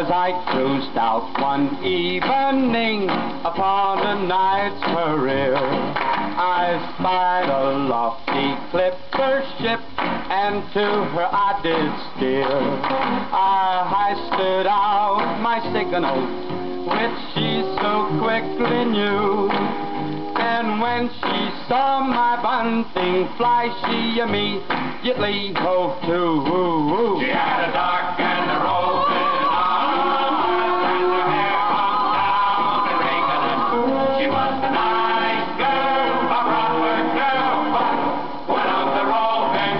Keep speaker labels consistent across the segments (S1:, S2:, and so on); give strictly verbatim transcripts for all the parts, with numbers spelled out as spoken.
S1: As I cruised out one evening upon a night's career, I spied a lofty clipper ship, and to her I did steer. I hoisted out my signal, which she so quickly knew, and when she saw my bunting fly, she immediately hove to.
S2: She had a dark and a roving eye, and her hair hung down and ringling. She was a nice girl, a proper girl, but one of the roving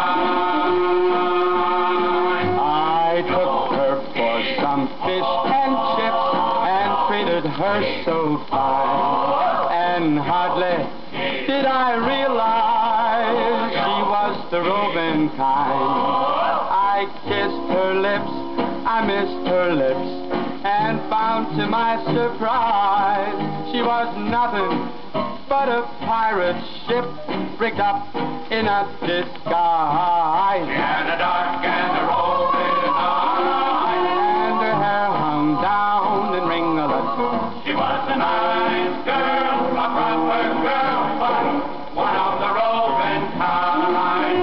S2: kind.
S1: I took her for some fish and chips and treated her so fine, and hardly did I realize she was the roving kind. I kissed her lips, I missed her lips, and found to my surprise she was nothing but a pirate ship rigged up in a disguise.
S2: She had a dark and a roving eye,
S1: and her hair hung down and ringlet.
S2: she was a nice girl, a proper girl, but one of the roving kind.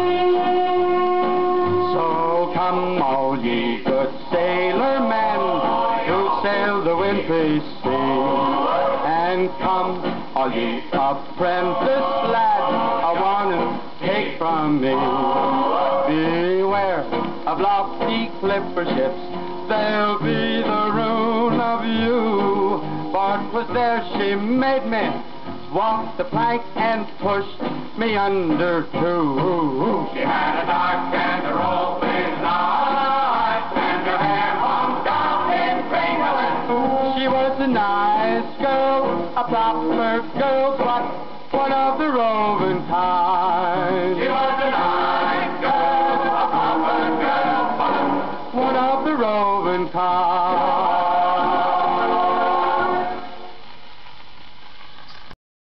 S1: So come all ye good sailor men who sail the wintry sea, and come all ye apprentice lads, a warning take from me. Beware of lofty clipper ships, they'll be the ruin of you. For 'twas there she made me walk the plank and pushed me under too.
S2: She had a